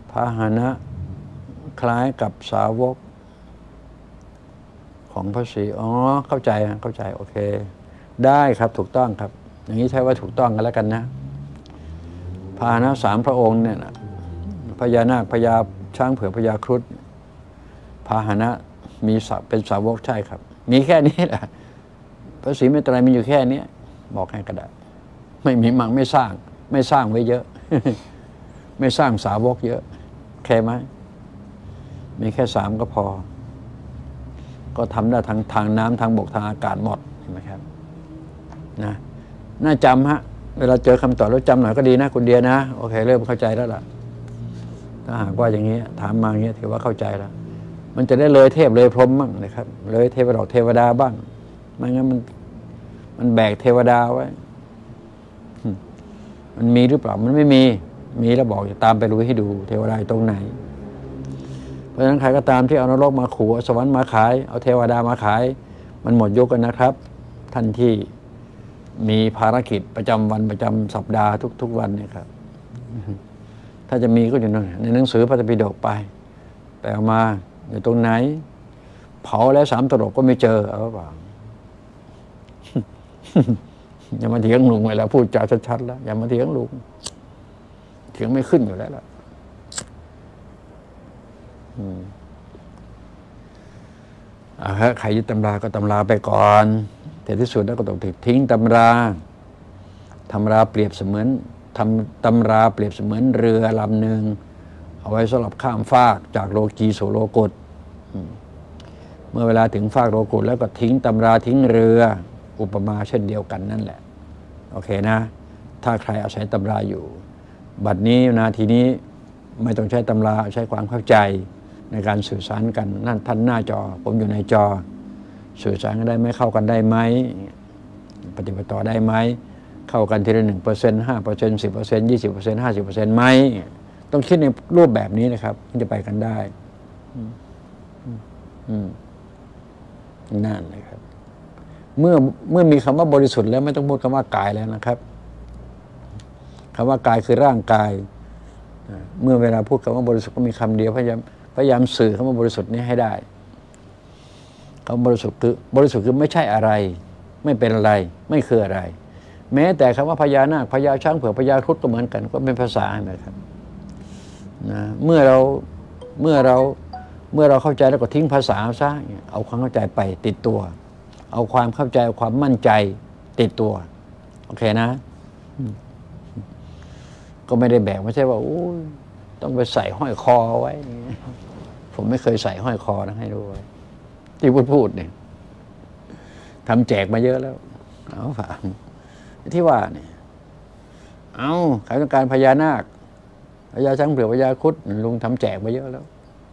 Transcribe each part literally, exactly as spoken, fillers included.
พาหนะคล้ายกับสาวกของพระศรีอ๋อเข้าใจเข้าใจโอเคได้ครับถูกต้องครับอย่างนี้ใช้ว่าถูกต้องกันแล้วกันนะพาหนะสามพระองค์เนี่ยนะพญานาคพญาช้างเผือกพญาครุฑพาหนะมีเป็นสาวกใช่ครับมีแค่นี้แหละพระศรีเมตไตรมีอยู่แค่นี้บอกให้ก็ได้ไม่มีมั่งไม่สร้างไม่สร้างไว้เยอะ ไม่สร้างสาวกเยอะแค่ไหมมีแค่สามก็พอก็ทำได้ทางทางน้ำทางบกทางอากาศหมดเห็นไหมครับนะน่าจำฮะเวลาเจอคำตอบแล้วจำหน่อยก็ดีนะคุณเดียนะโอเคเริ่มเข้าใจแล้วล่ะถ้าหากว่าอย่างนี้ถามมาอย่างนี้ถือว่าเข้าใจแล้วมันจะได้เลยเทพเลยพรหมบ้างนะครับเลยเทพดอกเทวดาบ้างไม่งั้นมันมันแบกเทวดาไว้มันมีหรือเปล่ามันไม่มีมีแล้วบอกจะตามไปรู้ให้ดูเทวดาตรงไหนเพราะฉะนั้นใครก็ตามที่เอานรกมาขู่เอาสวรรค์มาขายเอาเทวดามาขายมันหมดยุคกันนะครับท่านที่มีภารกิจประจำวันประจำสัปดาห์ทุกๆวันเนี่ยครับถ้าจะมีก็อยู่ในหนังสือพระไตรปิฎกไปแต่เอามาอยู่ตรงไหนเผาแล้วสามตลบก็ไม่เจอเอาเปล่าอย่ามาเถียงลุงเวลาพูดจาชัดๆแล้วอย่ามาเถียงลุงเถียงไม่ขึ้นอยู่แล้วล่ะอ่าฮะใครยึดตำราก็ตำราไปก่อนแต่ที่สุดแล้วก็ต้องทิ้งตำราตำราเปรียบเสมือนทำตำราเปรียบเสมือนเรือลำหนึ่งเอาไว้สำหรับข้ามฟากจากโลกีสู่โลกุตเมื่อเวลาถึงฟากโลกุตแล้วก็ทิ้งตำราทิ้งเรืออุปมาเช่นเดียวกันนั่นแหละโอเคนะถ้าใครอาศัยตำราอยู่บัดนี้นาทีนี้ไม่ต้องใช้ตำราใช้ความเข้าใจในการสื่อสารกันนั่นท่านหน้าจอผมอยู่ในจอสื่อสารกันได้ไหมเข้ากันได้ไหมปฏิบัติต่อได้ไหมเข้ากันทีละหนึ่งเปอร์เซ็นต์ห้าเปอร์เซ็นต์สิบเปอร์เซ็นต์ยี่สิบเปอร์เซ็นต์ห้าสิบเปอร์เซ็นต์ไหมต้องคิดในรูปแบบนี้นะครับที่จะไปกันได้นั่นเลยครับเมื่อเมื่อมีคำว่าบริสุทธิ์แล้วไม่ต้องพูดคำว่ากายแล้วนะครับคำว่ากายคือร่างกายเมื่อเวลาพูดคำว่าบริสุทธิ์ก็มีคำเดียวพยายามพยายามสื่อคำว่าบริสุทธิ์นี้ให้ได้คำบริสุทธิ์คือบริสุทธิ์คือไม่ใช่อะไรไม่เป็นอะไรไม่คืออะไรแม้แต่คำว่าพญานาคพญาช้างเผือกพญาครุฑก็เหมือนกันก็เป็นภาษาใช่ไหมครับนะเมื่อเราเมื่อเราเมื่อเราเข้าใจแล้วก็ทิ้งภาษาซะเอาความเข้าใจไปติดตัวเอาความเข้าใจเอาความมั่นใจติดตัวโอเคนะก็ไม่ได้แบกไม่ใช่ว่าต้องไปใส่ห้อยคอไว้ผมไม่เคยใส่ห้อยคอนะให้ดูไว้ที่พูดพูดเนี่ยทำแจกมาเยอะแล้วเอาฝากที่ว่าเนี่ยเอาใครต้องการพญานาคพญาช้างเผือกพญาครุฑลุงทำแจกมาเยอะแล้ว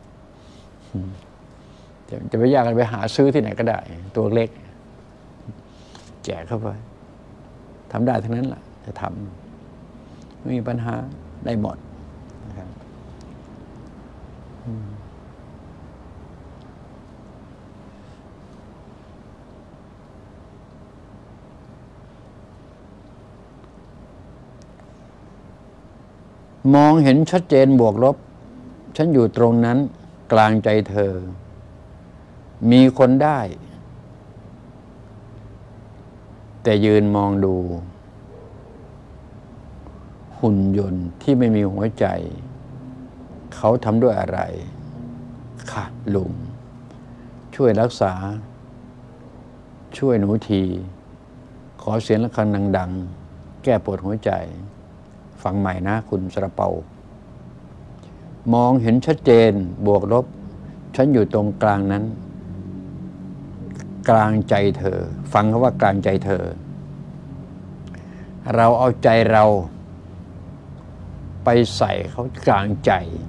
จะจะไปยากกันไปหาซื้อที่ไหนก็ได้ตัวเล็กแจกเข้าไปทำได้ทั้งนั้นแหละจะทำไม่มีปัญหาได้หมดนะครับมองเห็นชัดเจนบวกลบฉันอยู่ตรงนั้นกลางใจเธอมีคนได้แต่ยืนมองดูหุ่นยนต์ที่ไม่มีหัวใจเขาทำด้วยอะไรค่ะลุงช่วยรักษาช่วยหนูทีขอเสียงะระฆังดังๆแก้ปวดหัวใจฟังใหม่นะคุณสระเปามองเห็นชัดเจนบวกลบฉันอยู่ตรงกลางนั้นกลางใจเธอฟังคำว่ากลางใจเธอเราเอาใจเราไปใส่เขากลางใจ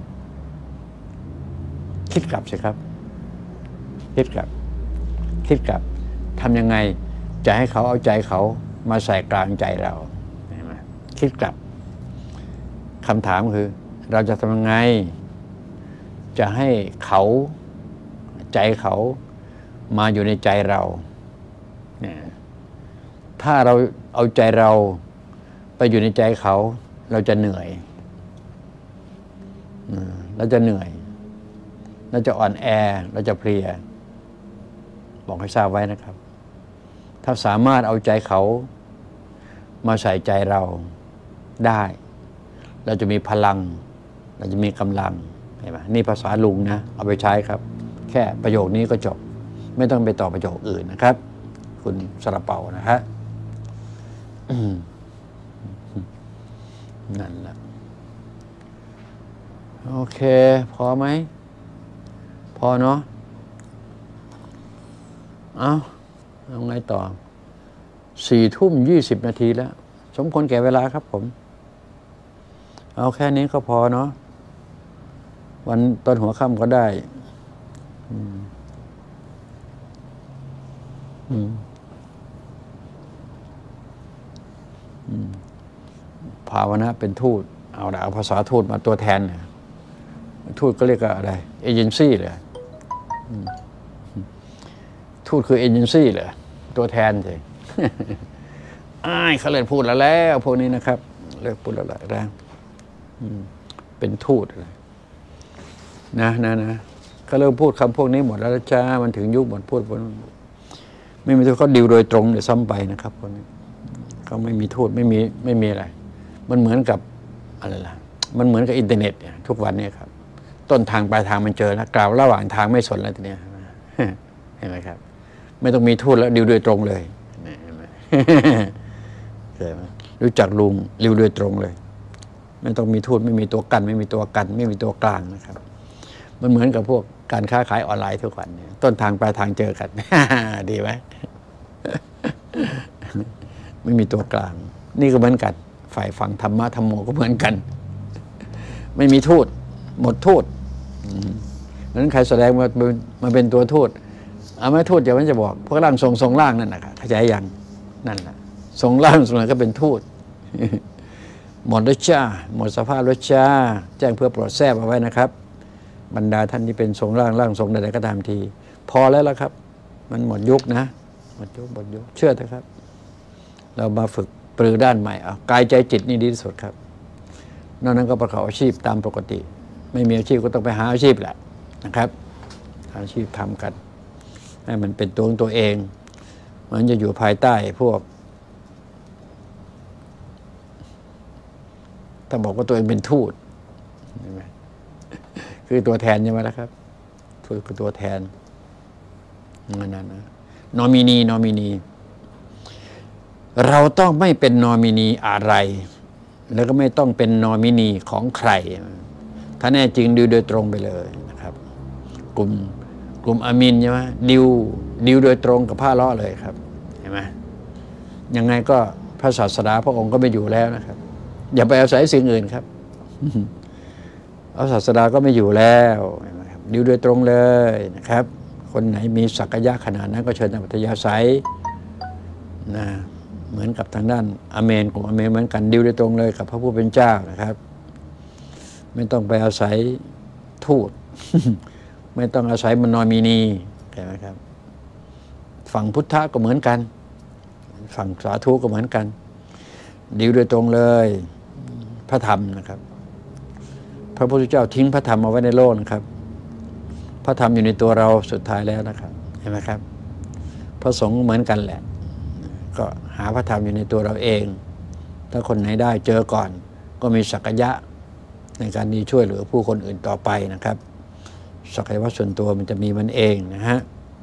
คิดกลับสิครับคิดกลับคิดกลับทำยังไงจะให้เขาเอาใจเขามาใส่กลางใจเราคิดกลับคำถามคือเราจะทำยังไงจะให้เขาใจเขามาอยู่ในใจเราถ้าเราเอาใจเราไปอยู่ในใจเขาเราจะเหนื่อยเราจะเหนื่อยเราจะอ่อนแอเราจะเพลียบอกให้ทราบไว้นะครับถ้าสามารถเอาใจเขามาใส่ใจเราได้เราจะมีพลังเราจะมีกำลังเห็นไหมนี่ภาษาลุงนะเอาไปใช้ครับแค่ประโยคนี้ก็จบไม่ต้องไปต่อประโยคอื่นนะครับคุณสระเปานะฮะนั่นแหละโอเคพอไหมพอเนาะเอาเอาไงต่อสี่ทุ่มยี่สิบนาทีแล้วสมควรแก่เวลาครับผมเอาแค่นี้ก็พอเนาะวันตอนหัวค่ำก็ได้อืมอืมอืมภาวนาเป็นทูตเอาละเอาภาษาทูตมาตัวแทนเนี่ยทูตก็เรียกว่าอะไรเอเจนซี่เลยทูตคือเอเจนซี่เลยตัวแทนใช่อ้ายเขาเลิกพูดแล้วแล้วพวกนี้นะครับเลิกพูดแล้วแรงเป็นทูตอะไรนะนะนะก็เริ่มพูดคำพวกนี้หมดแล้วจ้ามันถึงยุคหมดพูดไม่มีทูตเขาดิวโดยตรงเลยซ้ำไปนะครับพวกนี้เขาไม่มีทูตไม่มีไม่มีอะไรมันเหมือนกับอะไรล่ะมันเหมือนกับอินเทอร์เน็ตเนี่ยทุกวันนี้ครับต้นทางปลายทางมันเจอแล้วกล่าวระหว่างทางไม่สนแล้วทีเนี้ยเห็นไหมครับไม่ต้องมีทูตแล้วดิวโดยตรงเลยเห็นไหมเห็นไหมรู้จักลุงดิวโดยตรงเลยไม่ต้องมีทูตไม่มีตัวกันไม่มีตัวกันไม่มีตัวกลางนะครับมันเหมือนกับพวกการค้าขายออนไลน์ทุกวันเนี่ยต้นทางปลายทางเจอกันดีไหมไม่มีตัวกลางนี่ก็เหมือนกันฝ่ายฝั่งธรรมะธรรมโมก็เหมือนกันไม่มีทูตหมดทูตนั้นใครแสดงมามาเป็นตัวทูตเอาไม่ทูตเดี๋ยวมันจะบอกพวกร่างทรงทรงร่างนั่นนะครับเข้าใจยังนั่นแหละทรงร่างทรงอะไรก็เป็นทูตหมดแล้วจ้าหมดสภาพแล้วจ้าแจ้งเพื่อโปรดแทรกเอาไว้นะครับบรรดาท่านที่เป็นทรงร่างร่างทรงใดๆก็ตามทีพอแล้วละครับมันหมดยุคนะหมดยุคหมดยุคเชื่อเถอะครับเรามาฝึกปรือด้านใหม่เอากายใจจิตนี่ดีที่สุดครับนอกนั้นก็ประกอบอาชีพตามปกติไม่มีอาชีพก็ต้องไปหาอาชีพแหละนะครับอาชีพทำกันให้มันเป็นตัวของตัวเองมันจะอยู่ภายใต้พวกถ้าบอกว่าตัวเองเป็นทูตใช่ไหมคือตัวแทนใช่ไหมล่ะครับทูตคือตัวแทนนั่นนะนอมินีนอมินีเราต้องไม่เป็นนอมินีอะไรแล้วก็ไม่ต้องเป็นนอมินีของใครถ้าแน่จริงดิวโดยตรงไปเลยนะครับกลุ่มกลุ่มอามินใช่ไหมดิวดิวโดยตรงกับผ้าล้อเลยครับเห็นไหมยังไงก็พระศาสดาพระองค์ก็ไม่อยู่แล้วนะครับอย่าไปอาศัยสิ่งอื่นครับพระศาสดาก็ไม่อยู่แล้วนะครับดิวโดยตรงเลยนะครับคนไหนมีศักยะขนาดนั้นก็เชิญทางปัทยาศัยนะเหมือนกับทางด้านอเมนกลุ่มอเมนเหมือนกันดิวโดยตรงเลยกับพระผู้เป็นเจ้านะครับไม่ต้องไปอาศัยทูต ไม่ต้องอาศัยมันนอมินีใช่ไหมครับฝั่งพุทธะก็เหมือนกันฝั่งสาธุก็เหมือนกันดิวโดยตรงเลยพระธรรมนะครับพระพุทธเจ้าทิ้งพระธรรมเอาไว้ในโลกนะครับพระธรรมอยู่ในตัวเราสุดท้ายแล้วนะครับเห็นไหมครับพระสงฆ์เหมือนกันแหละก็หาพระธรรมอยู่ในตัวเราเองถ้าคนไหนได้เจอก่อนก็มีศักยะในการดีช่วยเหลือผู้คนอื่นต่อไปนะครับศักยภาพส่วนตัวมันจะมีมันเองนะฮะ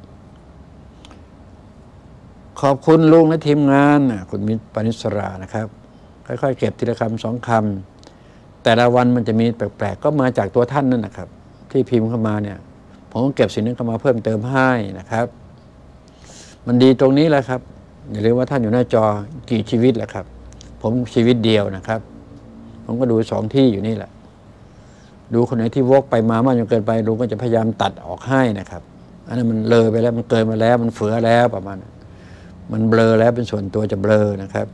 ขอบคุณลุงและทีมงานคุณมิตรปณิสรานะครับค่อยๆเก็บทีละคำสองคำแต่ละวันมันจะมีแปลกๆก็มาจากตัวท่านนั่นนะครับที่พิมพ์เข้ามาเนี่ยผมก็เก็บสิ่งนั้นเข้ามาเพิ่มเติมให้นะครับมันดีตรงนี้แหละครับอย่าลืมว่าท่านอยู่หน้าจอกี่ชีวิตแหละครับผมชีวิตเดียวนะครับผมก็ดูสองที่อยู่นี่แหละดูคนไหนที่วกไปมามากจนเกินไปลุงก็จะพยายามตัดออกให้นะครับอันนั้นมันเลยไปแล้วมันเกินมาแล้วมันเฟือแล้วประมาณมันเบลอแล้วเป็นส่วนตัวจะเบลอนะครับ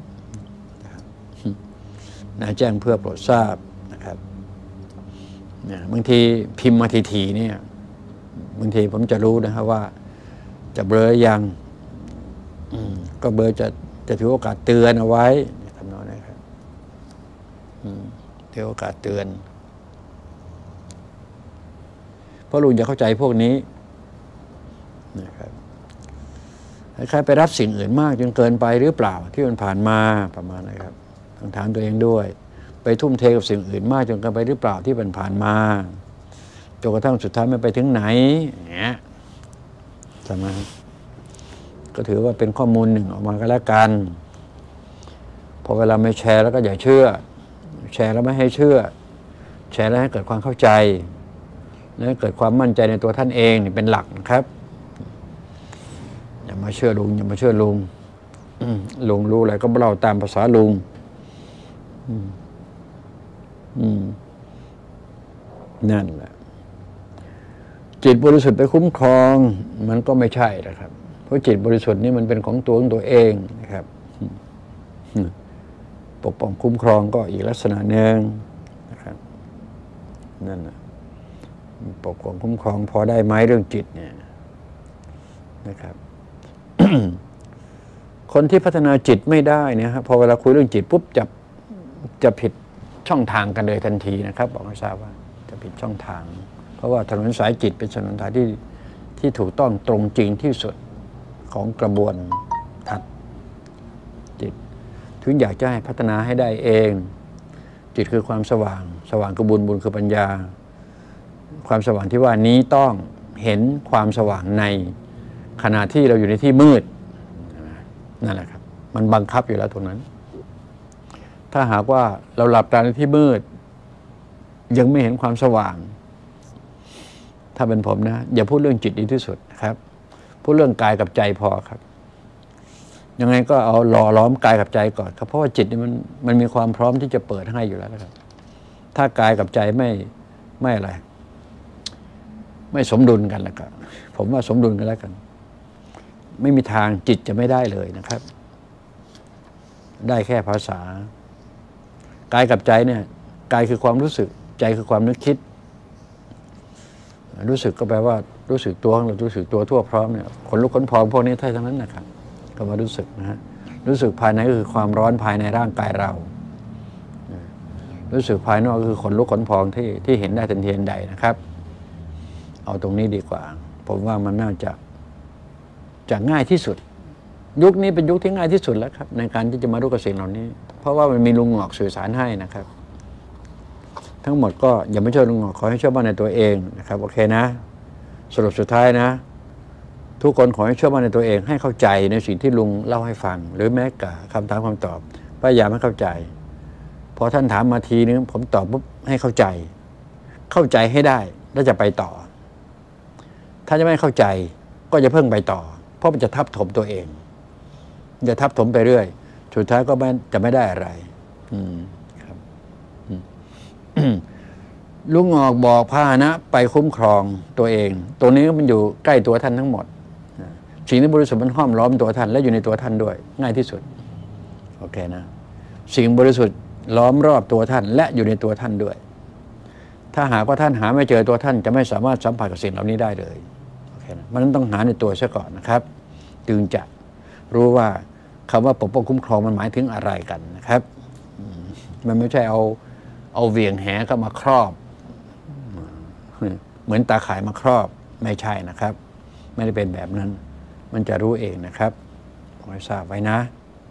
นะแจ้งเพื่อโปรดทราบนะครับเนี่ยบางทีพิมพ์มาทีๆเนี่ยบางทีผมจะรู้นะครับว่าจะเบลอยังก็เบลอจะจะถือโอกาสเตือนเอาไว้ทำนองนี้ครับถือโอกาสเตือนเพราะลุงจะเข้าใจพวกนี้นะครับคล้ายๆไปรับสิ่งอื่นมากจนเกินไปหรือเปล่าที่มันผ่านมาประมาณนั้นครับต้องถามตัวเองด้วยไปทุ่มเทกับสิ่งอื่นมากจนเกินไปหรือเปล่าที่มันผ่านมาจนกระทั่งสุดท้ายมันไปถึงไหนอย่างเงี้ยใช่ไหมก็ถือว่าเป็นข้อมูลหนึ่งออกมาก็แล้วกันพอเวลาไม่แชร์แล้วก็อย่าเชื่อแชร์แล้วไม่ให้เชื่อแชร์แล้วให้เกิดความเข้าใจและเกิดความมั่นใจในตัวท่านเองนี่เป็นหลักนะครับอย่ามาเชื่อลุงอย่ามาเชื่อลุงลุงรู้อะไรก็เล่าตามภาษาลุงนั่นแหละจิตบริสุทธิ์ไปคุ้มครองมันก็ไม่ใช่นะครับเพราะจิตบริสุทธิ์นี่มันเป็นของตัวของตัวเองนะครับปกป้องคุ้มครองก็อีกลักษณะหนึ่งนะครับนั่นนะปกป้องคุ้มครองพอได้ไหมเรื่องจิตเนี่ยนะครับ คนที่พัฒนาจิตไม่ได้เนี่ยครับพอเวลาคุยเรื่องจิตปุ๊บจะจะผิดช่องทางกันเลยทันทีนะครับบอกให้ทราบว่าจะผิดช่องทางเพราะว่าถนนสายจิตเป็นถนนสายที่ที่ถูกต้องตรงจริงที่สุดของกระบวนทัศน์จิตถึงอยากจะให้พัฒนาให้ได้เองจิตคือความสว่างสว่างคือบุญบุญคือปัญญาความสว่างที่ว่านี้ต้องเห็นความสว่างในขณะที่เราอยู่ในที่มืดนั่นแหละครับมันบังคับอยู่แล้วตรงนั้นถ้าหากว่าเราหลับตาในที่มืดยังไม่เห็นความสว่างถ้าเป็นผมนะอย่าพูดเรื่องจิตดีที่สุดครับพูดเรื่องกายกับใจพอครับยังไงก็เอาหล่อล้อมกายกับใจก่อนครับเพราะว่าจิตนี่มันมันมีความพร้อมที่จะเปิดให้อยู่แล้วนะครับถ้ากายกับใจไม่ไม่อะไรไม่สมดุลกันแล้วก็ผมว่าสมดุลกันแล้วกันไม่มีทางจิตจะไม่ได้เลยนะครับได้แค่ภาษากายกับใจเนี่ยกายคือความรู้สึกใจคือความนึกคิดรู้สึกก็แปลว่ารู้สึกตัวของเรารู้สึกตัวทั่วพร้อมเนี่ยขนลุกขนพองพวกนี้เท่านั้นนะครับก็มารู้สึกนะฮะรู้สึกภายในก็คือความร้อนภายในร่างกายเรารู้สึกภายนอกก็คือขนลุกขนพองที่ที่เห็นได้ทันทีทันใดนะครับเอาตรงนี้ดีกว่าผมว่ามันน่าจะจะง่ายที่สุดยุคนี้เป็นยุคที่ง่ายที่สุดแล้วครับในการที่จะมารู้กับสิ่งเหล่านี้เพราะว่ามันมีลุงหงอกสื่อสารให้นะครับทั้งหมดก็อย่าไม่เชื่อลุงหงอกขอให้เชื่อมั่นในตัวเองนะครับโอเคนะสรุปสุดท้ายนะทุกคนขอให้เชื่อมั่นในตัวเองให้เข้าใจในสิ่งที่ลุงเล่าให้ฟังหรือแม้แต่คำถามคำตอบพยายามให้เข้าใจพอท่านถามมาทีนึงผมตอบปุ๊บให้เข้าใจเข้าใจให้ได้แล้วจะไปต่อถ้าจะไม่เข้าใจก็จะเพิ่งไปต่อเพราะมันจะทับถมตัวเองจะทับถมไปเรื่อยสุดท้ายก็ไม่จะไม่ได้อะไรอืมครับลุงออกบอกพาหนะไปคุ้มครองตัวเองตัวนี้มันอยู่ใกล้ตัวท่านทั้งหมดสิ่งที่บริสุทธิ์มันห้อมล้อมตัวท่านและอยู่ในตัวท่านด้วยง่ายที่สุดโอเคนะสิ่งบริสุทธิ์ล้อมรอบตัวท่านและอยู่ในตัวท่านด้วยถ้าหากว่าท่านหาไม่เจอตัวท่านจะไม่สามารถสัมผัสกับสิ่งเหล่านี้ได้เลยโอเคนะมันต้องหาในตัวซะก่อนนะครับจึงจะรู้ว่าคำว่าปกป้องคุ้มครองมันหมายถึงอะไรกันนะครับมันไม่ใช่เอาเอาเหวี่ยงแหเข้ามาครอบเหมือนตาข่ายมาครอบไม่ใช่นะครับไม่ได้เป็นแบบนั้นมันจะรู้เองนะครับขอให้ทราบไว้นะ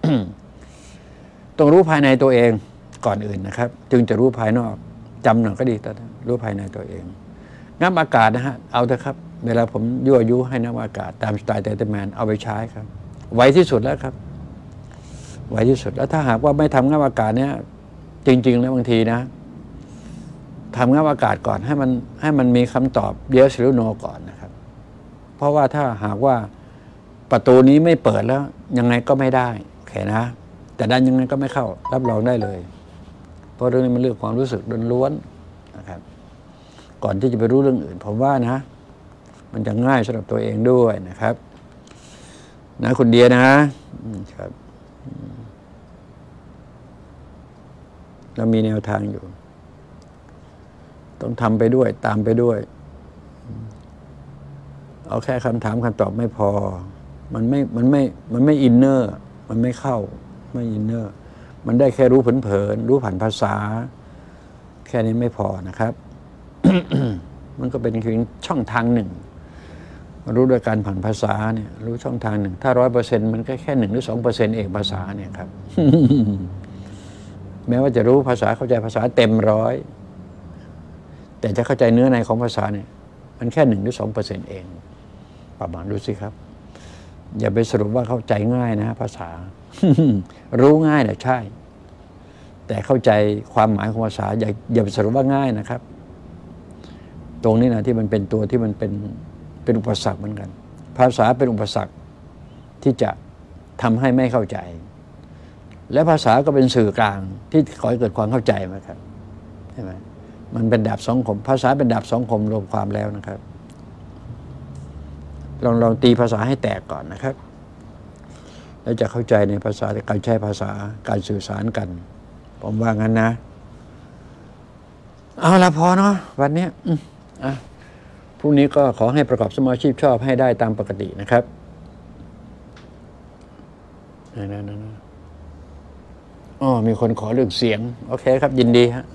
ต้องรู้ภายในตัวเองก่อนอื่นนะครับจึงจะรู้ภายนอกจำหน่อยก็ดีแต่รู้ภายในตัวเองงับอากาศนะฮะเอาเถอะครับเวลาผมยั่วยุให้นักอากาศตามสไตล์เตอร์แมนเอาไปใช้ครับไวที่สุดแล้วครับไวที่สุดแล้วถ้าหากว่าไม่ทำงับอากาศเนี้ยจริงๆแล้วบางทีนะทำงับอากาศก่อนให้มันให้มันมีคำตอบ yes หรือ no ก่อนนะครับเพราะว่าถ้าหากว่าประตูนี้ไม่เปิดแล้วยังไงก็ไม่ได้โอเคนะแต่ดันยังไงก็ไม่เข้ารับรองได้เลยเพราะเรื่องนี้มันเรื่องความรู้สึกล้วนๆนะครับก่อนที่จะไปรู้เรื่องอื่นผมว่านะมันจะง่ายสำหรับตัวเองด้วยนะครับนะคุณเดียนะครับเรามีแนวทางอยู่ต้องทำไปด้วยตามไปด้วยเอาแค่คำถามคำตอบไม่พอมันไม่มันไม่มันไม่อินเนอร์มันไม่เข้าไม่อินเนอร์มันได้แค่รู้เผินๆรู้ผ่านภาษาแค่นี้ไม่พอนะครับมันก็เป็นเพียงช่องทางหนึ่งรู้โดยการผ่านภาษาเนี่ยรู้ช่องทางหนึ่งถ้าร้อยเปอร์เซ็นต์มันก็แค่หนึ่งหรือสองเปอร์เซ็นต์เองภาษาเนี่ยครับ แม้ว่าจะรู้ภาษาเข้าใจภาษาเต็มร้อยแต่จะเข้าใจเนื้อในของภาษาเนี่ยมันแค่หนึ่งหรือสองเปอร์เซ็นต์เองประมาณดูสิครับอย่าไปสรุปว่าเข้าใจง่ายนะภาษา รู้ง่ายแหละใช่แต่เข้าใจความหมายของภาษาอย่าอย่าไปสรุปว่าง่ายนะครับตรงนี้นะที่มันเป็นตัวที่มันเป็นเป็นอุปสรรคเหมือนกันภาษาเป็นอุปสรรคที่จะทำให้ไม่เข้าใจและภาษาก็เป็นสื่อกลางที่ขอให้เกิดความเข้าใจมาครับใช่ไหมมันเป็นดาบสองคมภาษาเป็นดาบสองคมรวมความแล้วนะครับลองลองตีภาษาให้แตกก่อนนะครับแล้วจะเข้าใจในภาษาการใช้ภาษาการสื่อสารกันผมว่างั้นนะเอาละพอเนาะวันนี้อ่ะพรุ่งนี้ก็ขอให้ประกอบสมาชีพชอบให้ได้ตามปกตินะครับนั่นๆอ๋อมีคนขอเรื่องเสียงโอเคครับยินดีฮะ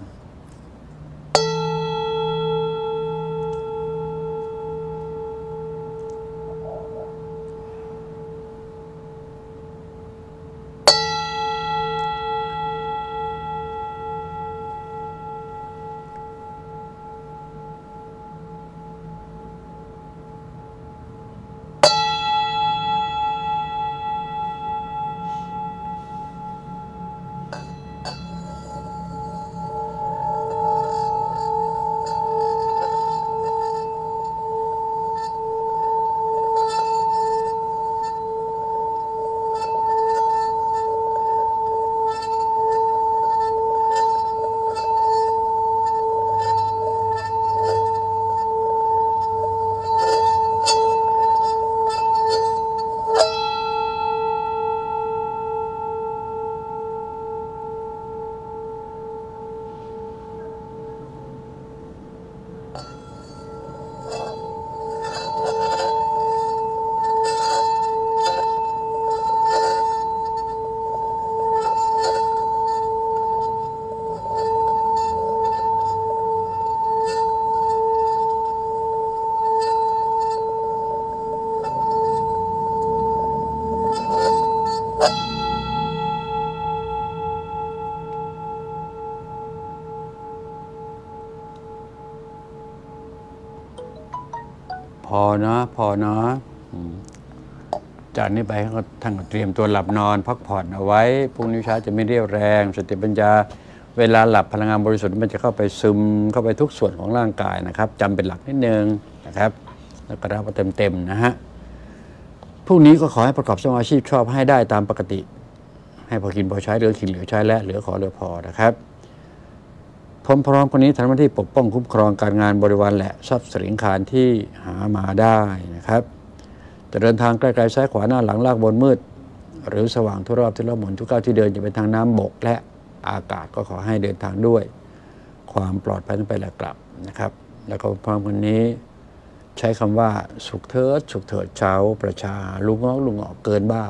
พอเนาะพอเนาะจากนี้ไปท่านก็เตรียมตัวหลับนอนพักผ่อนเอาไว้พรุ่งนี้เช้าจะไม่เรี่ยวแรงสติปัญญาเวลาหลับพลังงานบริสุทธิ์มันจะเข้าไปซึมเข้าไปทุกส่วนของร่างกายนะครับจำเป็นหลักนิดนึงนะครับแล้วก็รับเต็มๆนะฮะพรุ่งนี้ก็ขอให้ประกอบสมาชีพชอบให้ได้ตามปกติให้พอกินพอใช้เหลือกินเหลือใช้และเหลือขอเหลือพอนะครับพร้อมๆกันนี้ทำหน้าที่ปกป้องคุ้มครองการงานบริวารและทรัพย์สินคารที่หามาได้นะครับจะเดินทางใกล้ๆซ้ายขวาหน้าหลังลากบนมืดหรือสว่างทุกรอบทุกรอบหมุนทุกก้าวที่เดินจะเป็นทางน้ำบกและอากาศก็ขอให้เดินทางด้วยความปลอดภัยทั้งไปและกลับนะครับแล้วก็พร้อมกันนี้ใช้คำว่าสุขเถิดสุขเถิดชาวประชาลุงงอกลุงงอกเกินบ้า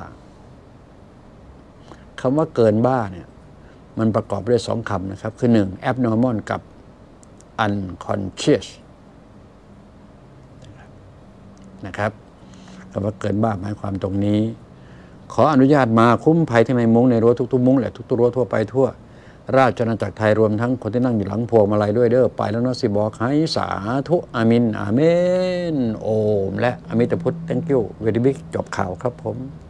คำว่าเกินบ้าเนี่ยมันประกอบด้วยสองคำนะครับคือหนึ่ง abnormal กับ unconscious นะครับคำว่าเกินบ้าหมายความตรงนี้ขออนุญาตมาคุ้มภัยที่ในมุ้งในรั้วทุกๆมุ้งและทุกๆรั้วทั่วไปทั่วราชอาณาจักรไทยรวมทั้งคนที่นั่งอยู่หลังพวงมาลัยด้วยเด้อไปแล้วนะสิบอกให้สาธุอามินอาเมนโอมและอมิตพุทธ thank you very big จบข่าวครับผม